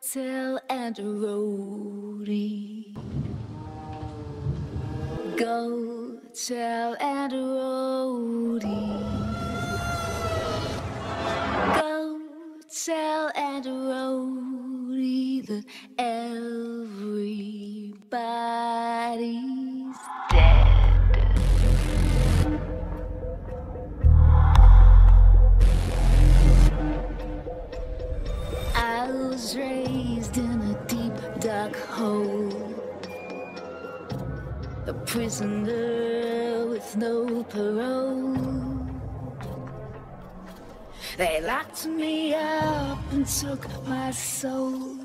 tell and a roadie. Go tell and a roadie. Go tell and a roadie that everybody's dead. I was raised in a deep, dark hole, a prisoner with no parole. They locked me up and took my soul.